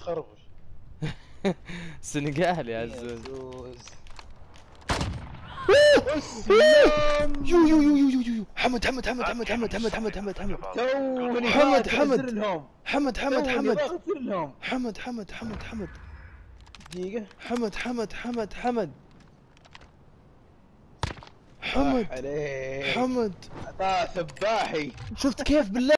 خربش. سنغال يا عزوز. يو يو يو يو يو يو حمد حمد حمد حمد حمد حمد حمد حمد حمد توني حمد بغسل لهم. حمد حمد حمد بغسل لهم. حمد حمد حمد حمد دقيقة. حمد حمد حمد حمد حمد حمد عليك. حمد عطاه سباحي. شفت كيف بالله.